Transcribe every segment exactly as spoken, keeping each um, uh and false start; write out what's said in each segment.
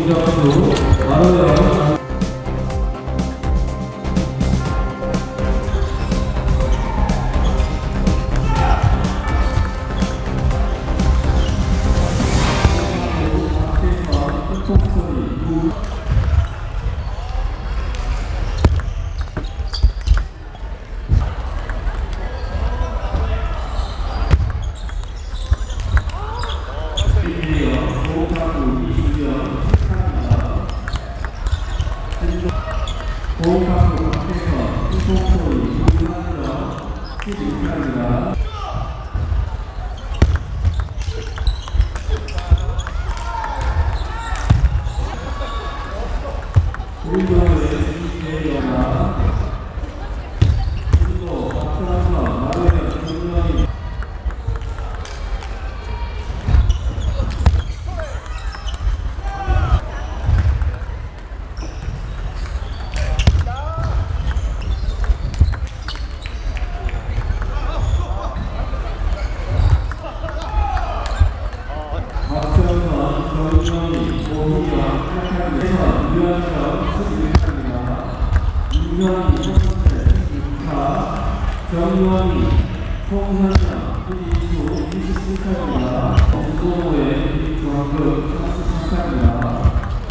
이정수, 마로영 보호카프 박태선, 수송소리, 이한정, 십이입니다. 우리도의 이재영아, 우리도 박선선, 마루의 정명이 정유원이, 송선영, 이수, 이십칠 타입니다. 정도의 중학교 삼십삼 타입니다.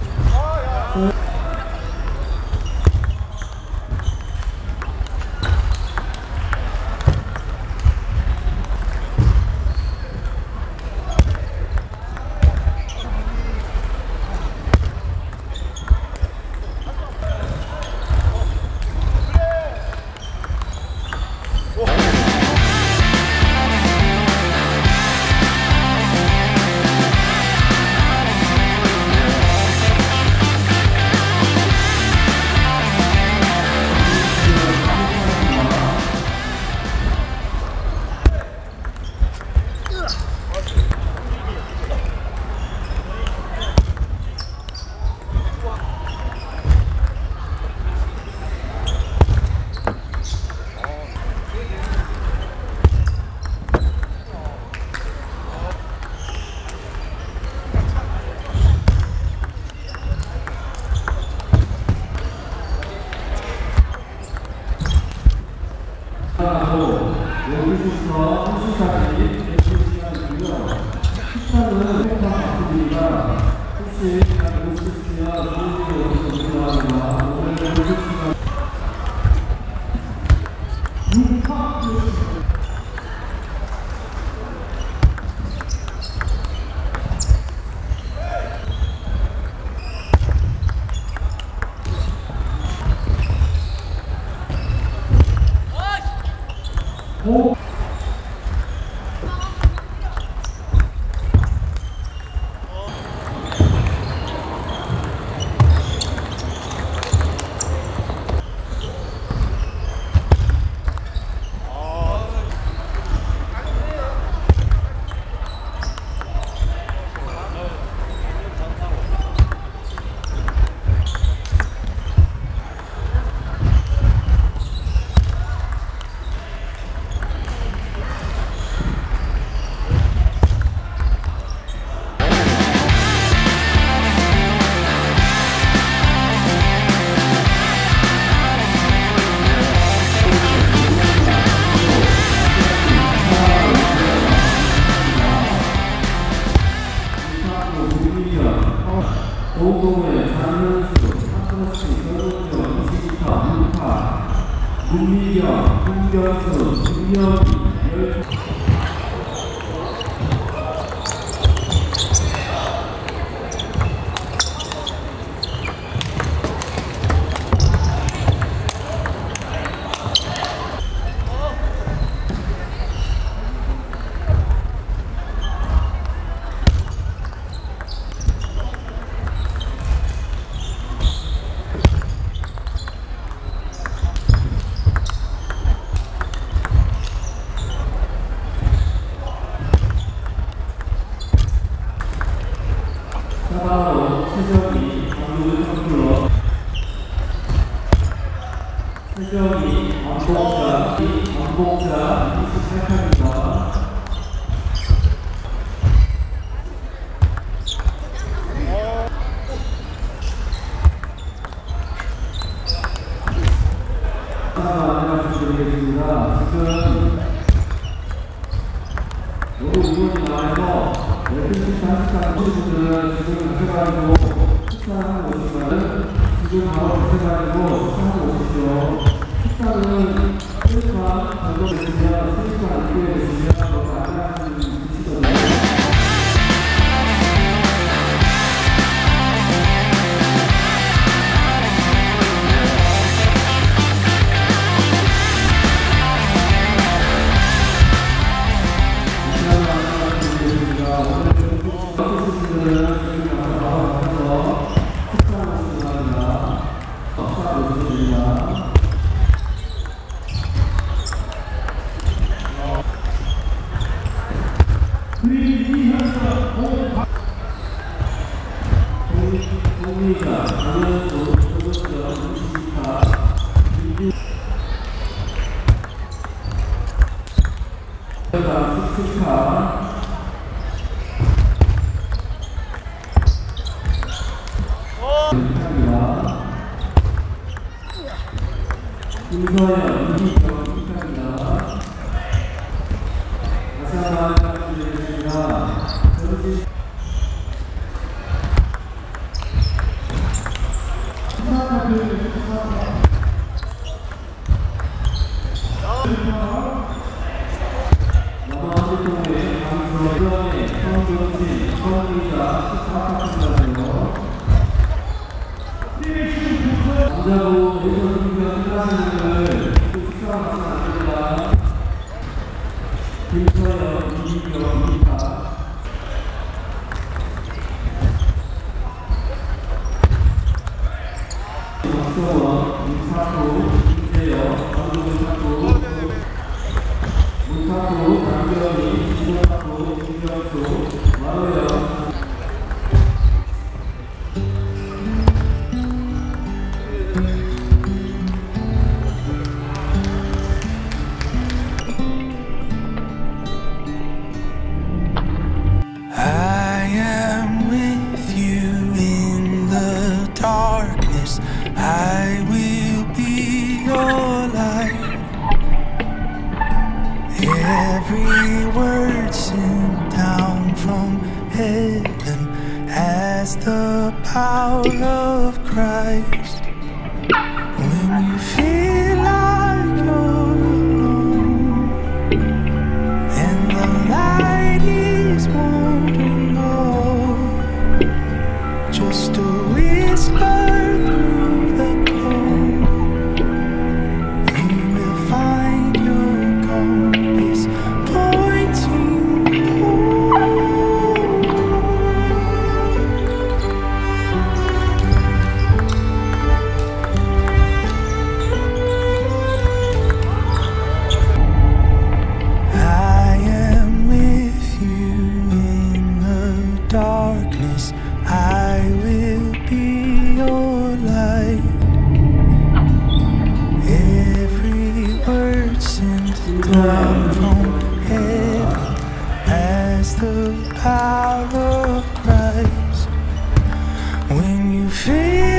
여기서부터 한 시까지 대출 시간이고요. 식사는 회사 바쁘니까 혹시 한 오십 시나 분위기 어디서 올라가거나 오늘 오십 시간 육파 오 오동의 장현수, 박선씨, 변호경, 이십이파, 육파, 문미경, 김경수, 김영희, 열 사방으로 최정이, 강도의 컨트롤러 최정이, 왕복자, 왕복자 이십팔 타입니다. 분들은 지금 오셔가지고 식사하고 오시면은 지금 바로 오셔가지고 식사하고 오십시오. 식사는 스위스와 전도 되시면 스위스와 안쪽에 되시면 너무 안전한 분이시거든요. 김서연, 이기경, 축하합니다. 다시 한번 부탁드리겠습니다. 남아한국동의 강서연의 성정진, 성의자, 축하합니다. 남자분 여기서 준비가 끝나시는 분들 식사가 가시면 안 됩니다. 김서연, 이기경, 이기타 박성원, 임사토, 김재영, 강동문사토, 문사토, 강경희, 김원사토, 김경수, 마로영 I will be your light. Every word sent down from heaven has the power of Christ. When you feel like you're alone and the light is wandering off, just a whisper darkness, I will be your light. Every word sent down from heaven has the power of Christ. When you feel